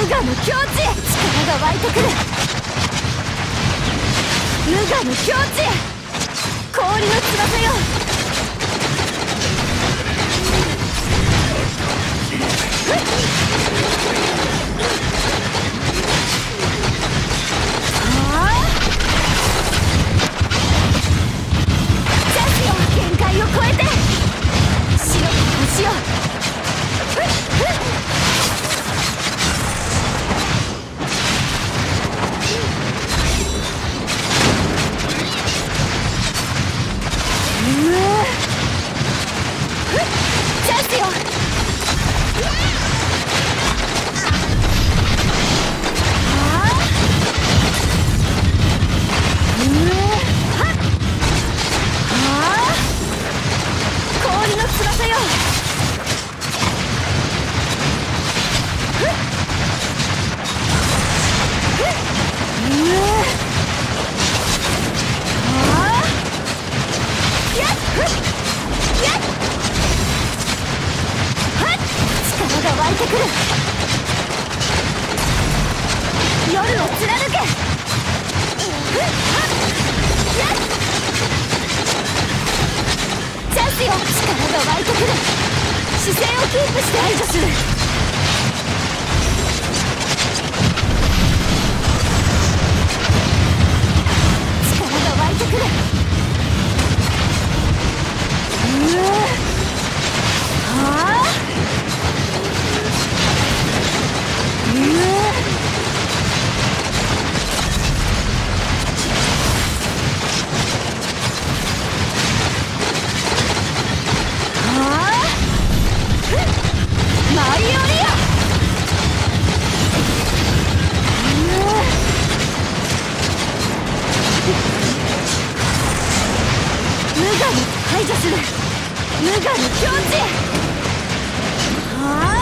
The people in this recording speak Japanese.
我の境地へ力が湧いてくる。無我の境地へ氷の翼よ。ジャスよ、限界を超えて白と星よ。チャンスよ。氷の翼よ。力が湧いてくる。夜を貫け。チャンスよ、力が湧いてくる。視線をキープして排除する。力が湧いてくる。マリオリア。無我に排除する。無我の境地へ。